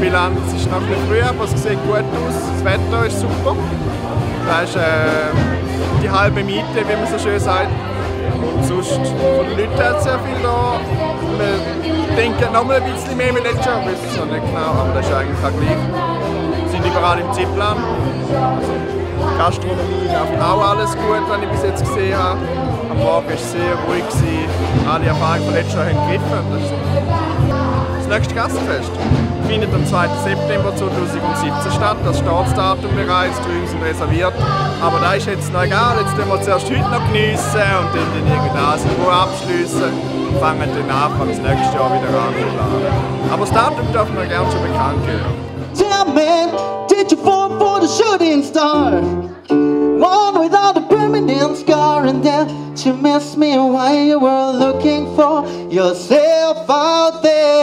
Bilanz ist noch ein bisschen früh, aber es sieht gut aus. Das Wetter ist super. Da ist die halbe Miete, wie man so schön sagt. Und sonst von den Leuten hat es sehr viel da. Wir denken noch mal ein bisschen mehr wie letztes Jahr, wissen es noch nicht genau, aber das ist eigentlich auch gleich. Wir sind überall im Zeitplan. Gastronomie läuft auch alles gut, was ich bis jetzt gesehen habe. Am Morgen war es sehr ruhig. Alle Erfahrungen von letztes Jahr haben gegriffen. Das nächste Gassenfest findet am 2. September 2017 statt. Das Startdatum bereits, die Räume sind reserviert. Aber das ist jetzt noch egal. Jetzt können wir zuerst heute noch geniessen und dann irgendwas in Ruhe abschliessen und fangen dann Anfang des nächsten Jahr wieder an zu planen. Aber das Datum darf man gerne schon bekannt geben. Tell me, did you fall for the shooting star? One without a permanent scar, and then you missed me while you were looking for yourself out there.